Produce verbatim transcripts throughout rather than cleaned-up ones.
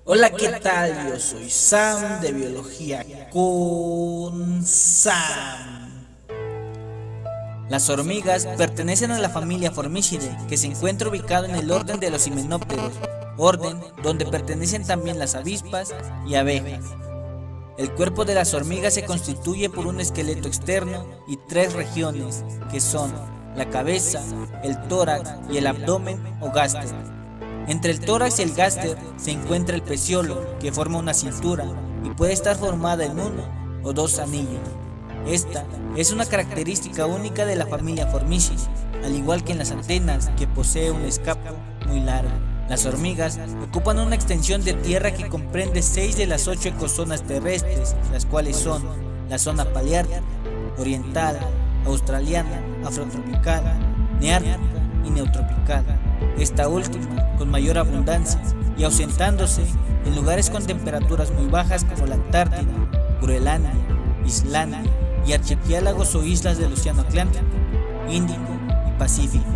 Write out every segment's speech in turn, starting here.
Hola, ¿qué tal? Yo soy Sam de Biología con Sam. Las hormigas pertenecen a la familia Formicidae, que se encuentra ubicado en el orden de los himenópteros, orden donde pertenecen también las avispas y abejas. El cuerpo de las hormigas se constituye por un esqueleto externo y tres regiones, que son la cabeza, el tórax y el abdomen o gáster. Entre el tórax y el gáster se encuentra el peciolo, que forma una cintura y puede estar formada en uno o dos anillos. Esta es una característica única de la familia Formicidae, al igual que en las antenas, que posee un escapo muy largo. Las hormigas ocupan una extensión de tierra que comprende seis de las ocho ecozonas terrestres, las cuales son la zona paleártica, oriental, australiana, afrotropical, neártica y neotropical. Esta última con mayor abundancia y ausentándose en lugares con temperaturas muy bajas como la Antártida, Groenlandia, Islandia y archipiélagos o islas del Océano Atlántico, Índico y Pacífico.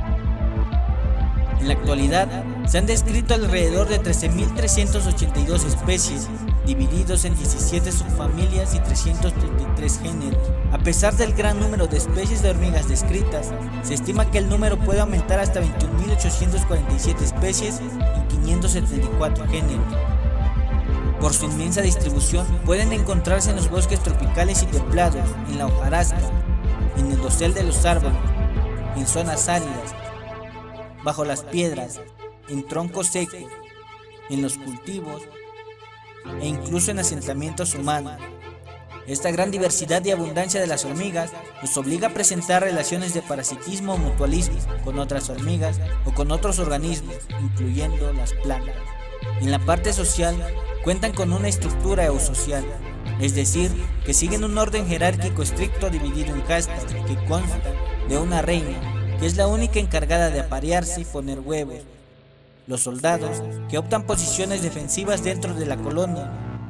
En la actualidad se han descrito alrededor de trece mil trescientas ochenta y dos especies, divididos en diecisiete subfamilias y trescientos treinta y tres géneros. A pesar del gran número de especies de hormigas descritas, se estima que el número puede aumentar hasta veintiún mil ochocientas cuarenta y siete especies y quinientos setenta y cuatro géneros. Por su inmensa distribución, pueden encontrarse en los bosques tropicales y templados, en la hojarasca, en el dosel de los árboles, en zonas áridas, bajo las piedras, en troncos secos, en los cultivos e incluso en asentamientos humanos. Esta gran diversidad y abundancia de las hormigas nos obliga a presentar relaciones de parasitismo o mutualismo con otras hormigas o con otros organismos, incluyendo las plantas. En la parte social, cuentan con una estructura eusocial, es decir, que siguen un orden jerárquico estricto dividido en castas, que consta de una reina, que es la única encargada de aparearse y poner huevos, los soldados, que optan posiciones defensivas dentro de la colonia,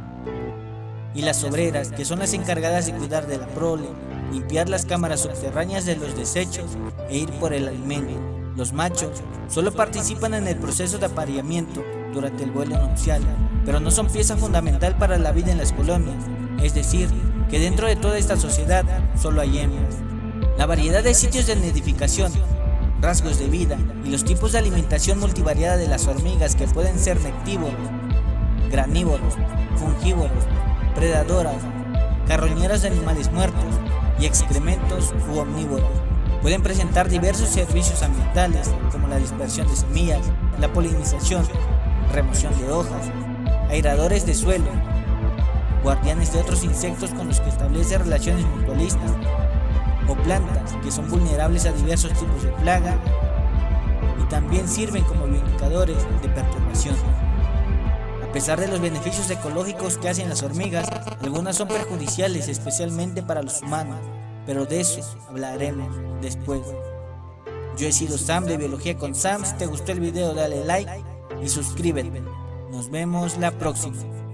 y las obreras, que son las encargadas de cuidar de la prole, limpiar las cámaras subterráneas de los desechos e ir por el alimento. Los machos solo participan en el proceso de apareamiento durante el vuelo nupcial, pero no son pieza fundamental para la vida en las colonias, es decir, que dentro de toda esta sociedad solo hay hembras. La variedad de sitios de nidificación, rasgos de vida y los tipos de alimentación multivariada de las hormigas, que pueden ser nectívoros, granívoros, fungívoros, predadoras, carroñeras de animales muertos y excrementos u omnívoros. Pueden presentar diversos servicios ambientales como la dispersión de semillas, la polinización, remoción de hojas, airadores de suelo, guardianes de otros insectos con los que establece relaciones mutualistas, o plantas que son vulnerables a diversos tipos de plaga y también sirven como bioindicadores de perturbación. A pesar de los beneficios ecológicos que hacen las hormigas, algunas son perjudiciales, especialmente para los humanos, pero de eso hablaremos después. Yo he sido Sam de Biología con Sam. Si te gustó el video, dale like y suscríbete. Nos vemos la próxima.